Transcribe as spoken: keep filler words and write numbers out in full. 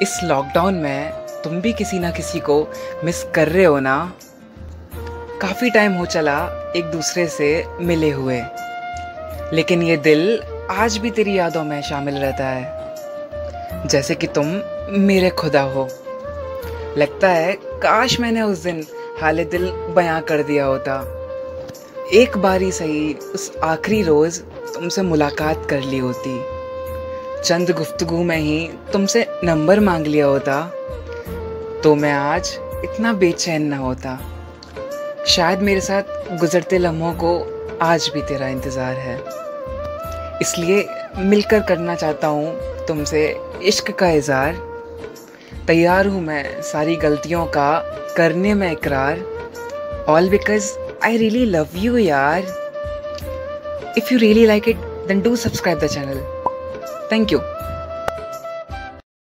इस लॉकडाउन में तुम भी किसी ना किसी को मिस कर रहे हो ना। काफ़ी टाइम हो चला एक दूसरे से मिले हुए, लेकिन ये दिल आज भी तेरी यादों में शामिल रहता है, जैसे कि तुम मेरे खुदा हो। लगता है काश मैंने उस दिन हाले दिल बयां कर दिया होता। एक बारी सही उस आखिरी रोज़ तुमसे मुलाकात कर ली होती, चंद गुफ्तगू में ही तुमसे नंबर मांग लिया होता, तो मैं आज इतना बेचैन ना होता। शायद मेरे साथ गुजरते लम्हों को आज भी तेरा इंतज़ार है, इसलिए मिलकर करना चाहता हूँ तुमसे इश्क का इज़हार। तैयार हूँ मैं सारी गलतियों का करने में इकरार, all because I really love you यार। If you really like it then do subscribe the channel. Thank you.